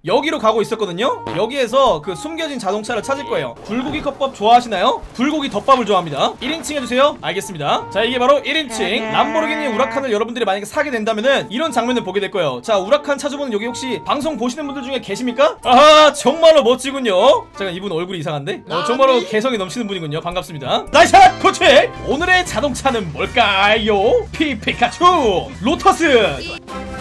여기로 가고 있었거든요. 여기에서 그 숨겨진 자동차를 찾을 거예요. 불고기 컵밥 좋아하시나요? 불고기 덮밥을 좋아합니다. 1인칭 해주세요. 알겠습니다. 자, 이게 바로 1인칭 람보르기니 우라칸을 여러분들이 만약에 사게 된다면은 이런 장면을 보게 될 거예요. 자, 우라칸 차주분은 여기 혹시 방송 보시는 분들 중에 계십니까? 아하, 정말로 멋지군요. 잠깐, 이분 얼굴이 이상한데? 정말로 개성이 넘치는 분이군요. 반갑습니다. 나이샷 코치! 오늘의 자동차는 뭘까요? 피카츄 로터스.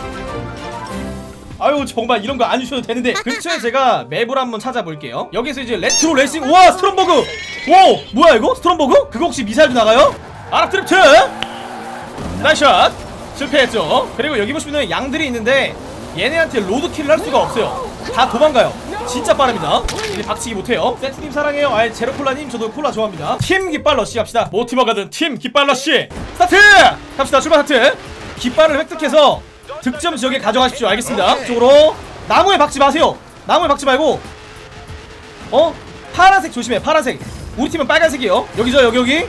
아유, 정말 이런 거 안 주셔도 되는데. 근처에 제가 맵을 한번 찾아볼게요. 여기서 이제 레트로 레이싱. 우와, 스트롬버그. 오, 뭐야 이거? 스트롬버그? 그거 혹시 미사일도 나가요? 아랍드리프트. 나이샷. 실패했죠. 그리고 여기 보시면 양들이 있는데 얘네한테 로드킬을 할 수가 없어요. 다 도망가요. 진짜 빠릅니다. 이제 박치기 못해요. 세트님 사랑해요. 아이, 제로콜라님 저도 콜라 좋아합니다. 팀 깃발러시 갑시다. 모티버 가든 팀 깃발러시 스타트! 갑시다. 출발 스타트. 깃발을 획득해서 득점 지역에 가져가십시오. 알겠습니다. 이쪽으로. 나무에 박지 마세요. 나무에 박지 말고. 파란색 조심해. 파란색. 우리 팀은 빨간색이에요. 여기죠. 여기.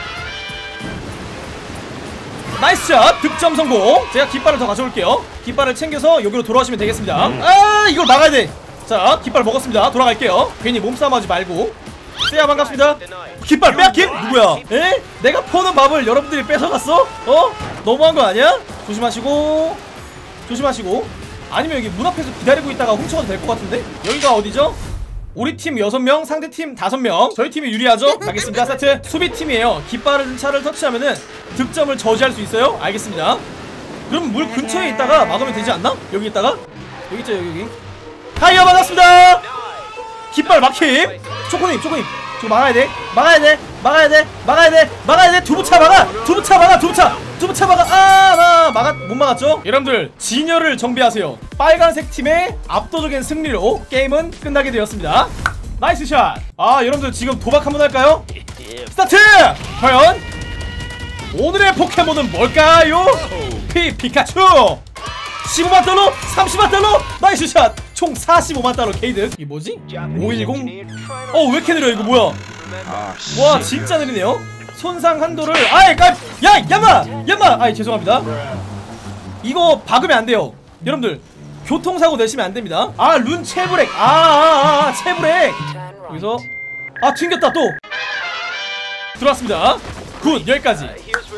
나이스 샷. 득점 성공. 제가 깃발을 더 가져올게요. 깃발을 챙겨서 여기로 돌아오시면 되겠습니다. 아, 이걸 막아야 돼. 자, 깃발 먹었습니다. 돌아갈게요. 괜히 몸싸움 하지 말고. 세야 반갑습니다. 깃발 빼앗김? 누구야? 에? 내가 퍼는 밥을 여러분들이 뺏어갔어? 너무한 거 아니야? 조심하시고. 아니면 여기 문 앞에서 기다리고 있다가 훔쳐가도 될 것 같은데? 여기가 어디죠? 우리 팀 6명, 상대팀 5명. 저희 팀이 유리하죠? 알겠습니다. 스타트. 수비팀이에요. 깃발을 차를 터치하면은 득점을 저지할 수 있어요. 알겠습니다. 그럼 물 근처에 있다가 막으면 되지 않나? 여기 있다가? 여기 있죠, 여기. 타이어 맞았습니다. 깃발 막힘. 초코님 저거 막아야 돼. 두부차 막아. 못 막았죠? 여러분들, 진열을 정비하세요. 빨간색 팀의 압도적인 승리로 게임은 끝나게 되었습니다. 나이스 샷. 아, 여러분들 지금 도박 한번 할까요? 스타트! 과연 오늘의 포켓몬은 뭘까요? 피카츄! 15만 달러, 30만 달러, 나이스 샷! 총 45만 달러 게이득. 이게 뭐지? 510? 왜 이렇게 느려 이거 뭐야? 와, 진짜 느리네요. 손상 한도를 야마! 아이, 죄송합니다. 이거 박으면 안 돼요. 여러분들, 교통사고 내시면 안 됩니다. 룬 체브렉. 체브렉. 여기서 튕겼다. 또 들어왔습니다. 굿. 여기까지.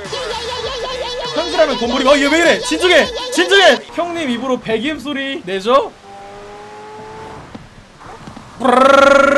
현실하면 돈벌이. 얘 왜 이래? 진정해. 형님 입으로 배기음 소리 내죠?